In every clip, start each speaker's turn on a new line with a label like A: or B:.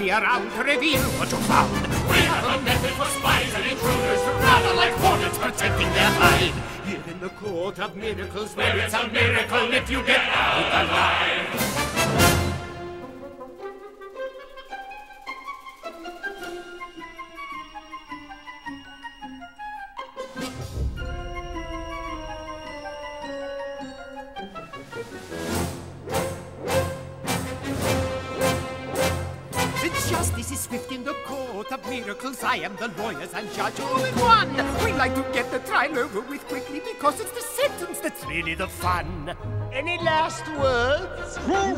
A: me around to reveal what you found.
B: We have a method for spies and intruders, rather like hornets protecting their hide.
A: Here in the court of miracles,
B: Where it's a miracle if you get out alive.
A: Justice is swift in the court of miracles. I am the lawyers and judge all in one. We like to get the trial over with quickly because it's the sentence that's really the fun.
C: Any last words?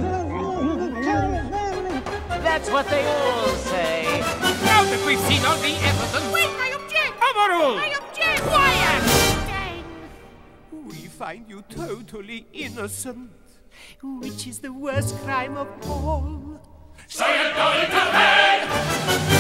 C: That's what they all say.
A: Now that we've seen all the evidence...
D: Wait, I object!
A: Overruled!
D: I object! Quiet! Dang.
A: We find you totally innocent. Which is the worst crime of all?
B: So you're going to bed!